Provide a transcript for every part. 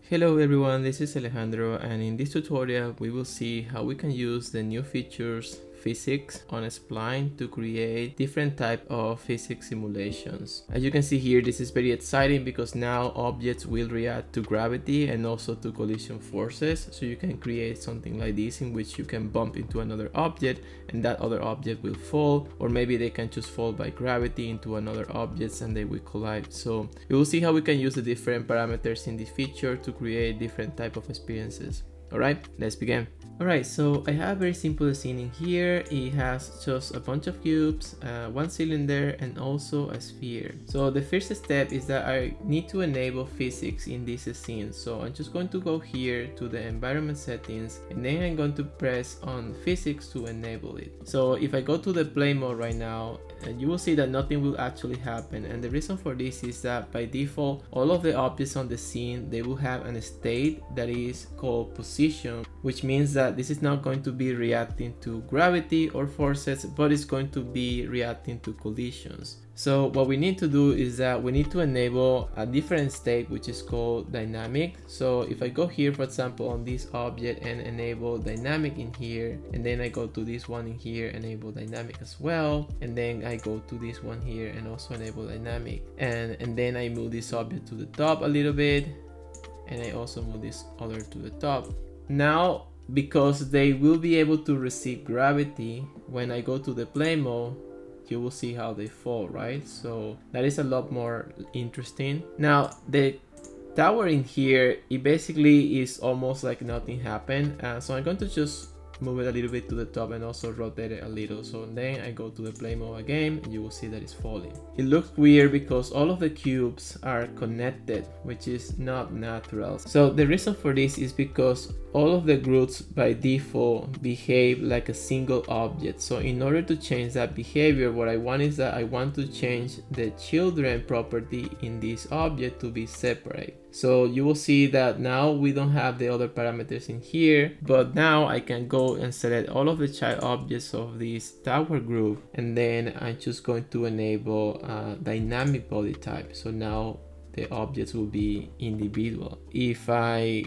Hello everyone, this is Alejandro, and in this tutorial we will see how we can use the new features physics on Spline to create different type of physics simulations. As you can see here, this is very exciting because now objects will react to gravity and also to collision forces. So you can create something like this in which you can bump into another object and that other object will fall, or maybe they can just fall by gravity into another objects and they will collide. So we will see how we can use the different parameters in this feature to create different type of experiences. Alright, let's begin. Alright, so I have a very simple scene in here. It has just a bunch of cubes, one cylinder, and also a sphere. So the first step is that I need to enable physics in this scene. So I'm just going to go here to the environment settings, and then I'm going to press on physics to enable it. So if I go to the play mode right now, you will see that nothing will actually happen, and the reason for this is that by default all of the objects on the scene, they will have a state that is called position, which means that this is not going to be reacting to gravity or forces, but it's going to be reacting to collisions. So what we need to do is that we need to enable a different state which is called dynamic. So if I go here, for example, on this object and enable dynamic in here, and then I go to this one in here, enable dynamic as well, and then I go to this one here and also enable dynamic, and then I move this object to the top a little bit, and I also move this other to the top. Now, because they will be able to receive gravity, when I go to the play mode, you will see how they fall, right? So that is a lot more interesting. Now the tower in here, it basically is almost like nothing happened. So I'm going to just move it a little bit to the top and also rotate it a little. So then I go to the play mode again, and you will see that it's falling. It looks weird because all of the cubes are connected, which is not natural. So the reason for this is because all of the groups by default behave like a single object. So in order to change that behavior, what I want is that I want to change the children property in this object to be separate. So you will see that now we don't have the other parameters in here, but now I can go and select all of the child objects of this tower group, and then I'm just going to enable dynamic body type. So now the objects will be individual. If I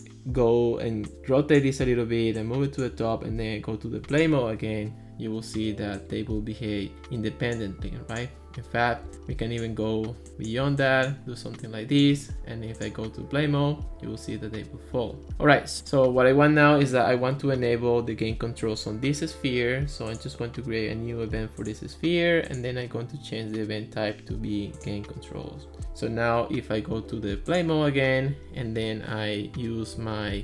go and rotate this a little bit and move it to the top and then go to the play mode again, you will see that they will behave independently, right? In fact, we can even go beyond that, do something like this, and if I go to play mode, you will see that they will fall. Alright, so what I want now is that I want to enable the game controls on this sphere. So I'm just going to create a new event for this sphere, and then I'm going to change the event type to be game controls. So now if I go to the play mode again, and then I use my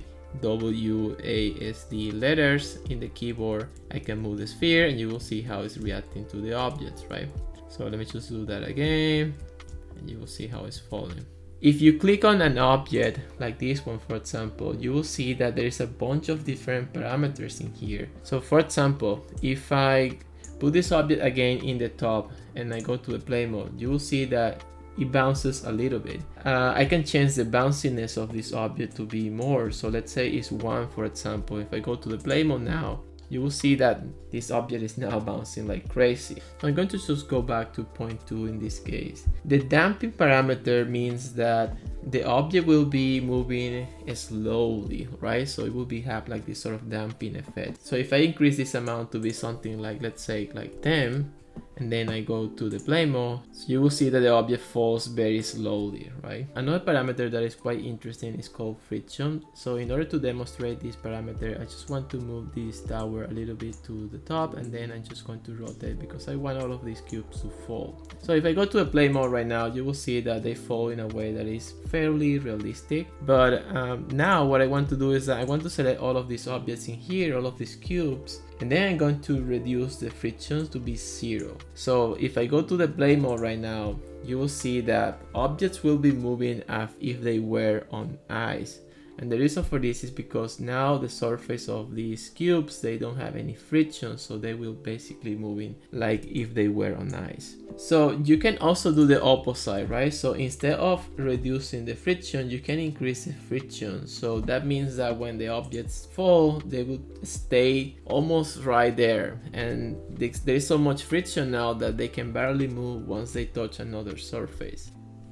WASD letters in the keyboard, I can move the sphere and you will see how it's reacting to the objects, right? So let me just do that again, and you will see how it's falling. If you click on an object like this one, for example, you will see that there is a bunch of different parameters in here. So for example, if I put this object again in the top and I go to the play mode, you will see that it bounces a little bit. I can change the bounciness of this object to be more. So let's say it's 1, for example. If I go to the play mode now, you will see that this object is now bouncing like crazy. I'm going to just go back to 0.2 in this case. The damping parameter means that the object will be moving slowly, right? So it will have like this sort of damping effect. So if I increase this amount to be something like, let's say like 10, and then I go to the play mode, so you will see that the object falls very slowly, right? Another parameter that is quite interesting is called friction. So in order to demonstrate this parameter, I just want to move this tower a little bit to the top, and then I'm just going to rotate because I want all of these cubes to fall. So if I go to the play mode right now, you will see that they fall in a way that is fairly realistic. But now what I want to do is that I want to select all of these objects in here, all of these cubes, and then I'm going to reduce the frictions to be 0. So if I go to the play mode right now, you will see that objects will be moving as if they were on ice. And the reason for this is because now the surface of these cubes, they don't have any friction, so they will basically moving like if they were on ice. So you can also do the opposite, right? So instead of reducing the friction, you can increase the friction. So that means that when the objects fall, they will stay almost right there. And there is so much friction now that they can barely move once they touch another surface.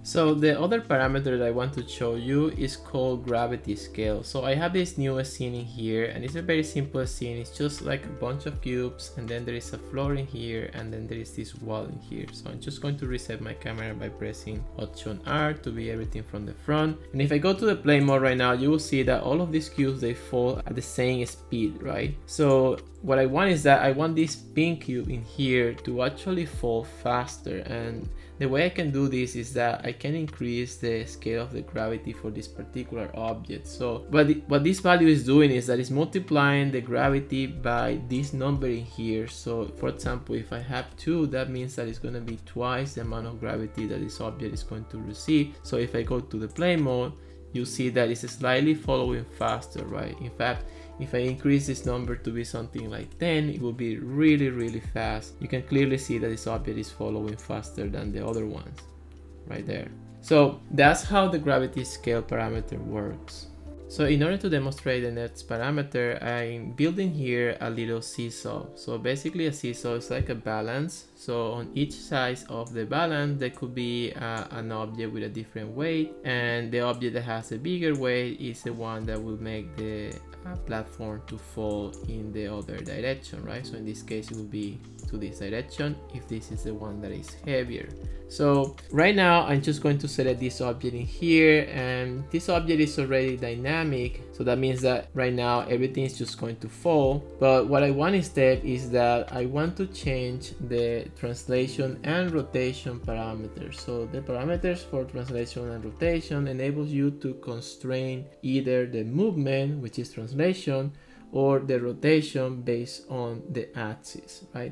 So the other parameter that I want to show you is called gravity scale. So I have this new scene in here, and it's a very simple scene. It's just like a bunch of cubes, and then there is a floor in here, and then there is this wall in here. So I'm just going to reset my camera by pressing Option R to be everything from the front. And if I go to the play mode right now, you will see that all of these cubes, they fall at the same speed, right? So what I want is that I want this pink cube in here to actually fall faster, and the way I can do this is that I can increase the scale of the gravity for this particular object. So what this value is doing is that it's multiplying the gravity by this number in here. So for example, if I have 2, that means that it's going to be twice the amount of gravity that this object is going to receive. So if I go to the play mode, you see that it's slightly following faster, right? In fact, if I increase this number to be something like 10, it will be really fast. You can clearly see that this object is following faster than the other ones right there. So that's how the gravity scale parameter works. So in order to demonstrate the next parameter, I'm building here a little seesaw. So basically a seesaw is like a balance. So on each side of the balance, there could be an object with a different weight, and the object that has a bigger weight is the one that will make the platform to fall in the other direction, right? So in this case, it will be to this direction if this is the one that is heavier. So right now I'm just going to select this object in here, and this object is already dynamic, so that means that right now everything is just going to fall. But what I want instead is that I want to change the translation and rotation parameters. So the parameters for translation and rotation enables you to constrain either the movement, which is translation, or the rotation based on the axis, right?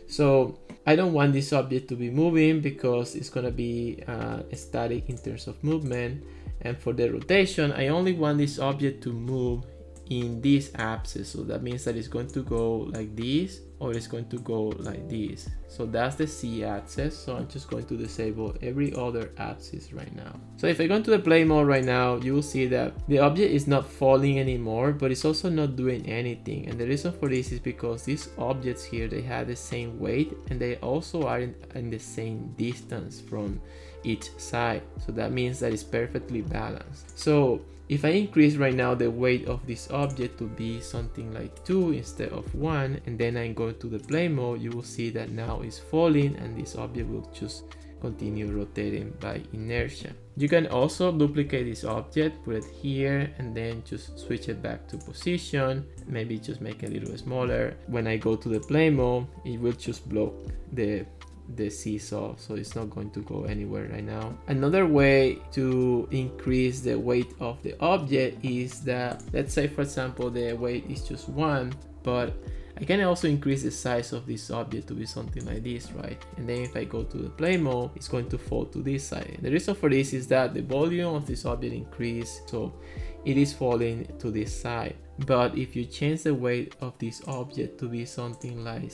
So I don't want this object to be moving because it's going to be static in terms of movement. And for the rotation, I only want this object to move in this axis. So that means that it's going to go like this, or it's going to go like this. So that's the Z axis. So I'm just going to disable every other axis right now. So if I go into the play mode right now, you will see that the object is not falling anymore, but it's also not doing anything. And the reason for this is because these objects here, they have the same weight, and they also are in the same distance from each side. So that means that it's perfectly balanced. So if I increase right now the weight of this object to be something like 2 instead of 1, and then I go to the play mode, you will see that now it's falling, and this object will just continue rotating by inertia. You can also duplicate this object, put it here, and then just switch it back to position. Maybe just make it a little smaller. When I go to the play mode, it will just block the seesaw, so it's not going to go anywhere right now. Another way to increase the weight of the object is that, let's say for example the weight is just 1, but I can also increase the size of this object to be something like this, right? And then if I go to the play mode, it's going to fall to this side. And the reason for this is that the volume of this object increased, so it is falling to this side. But if you change the weight of this object to be something like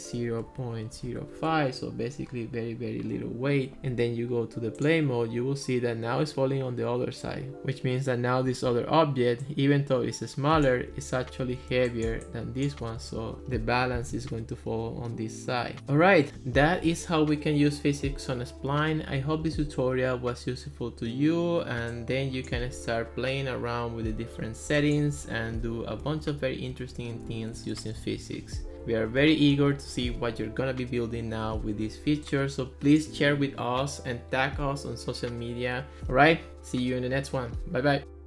0.05, so basically very little weight, and then you go to the play mode, you will see that now it's falling on the other side, which means that now this other object, even though it's smaller, is actually heavier than this one, so the balance is going to fall on this side. Alright, that is how we can use physics on Spline. I hope this tutorial was useful to you, and then you can start playing around with the different settings and do a bunch of very interesting things using physics. We are very eager to see what you're gonna be building now with these features, so please share with us and tag us on social media. Alright, see you in the next one. Bye bye.